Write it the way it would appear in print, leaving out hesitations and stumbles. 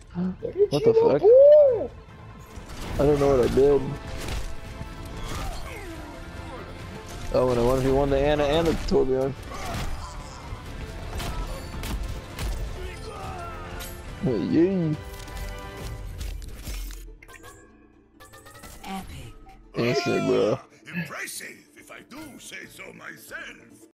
What the fuck? I don't know what I did. Oh, and I wonder if he won the Ana and the Torbjorn. Yay! Epic. Instant, bro. Impressive, if I do say so myself.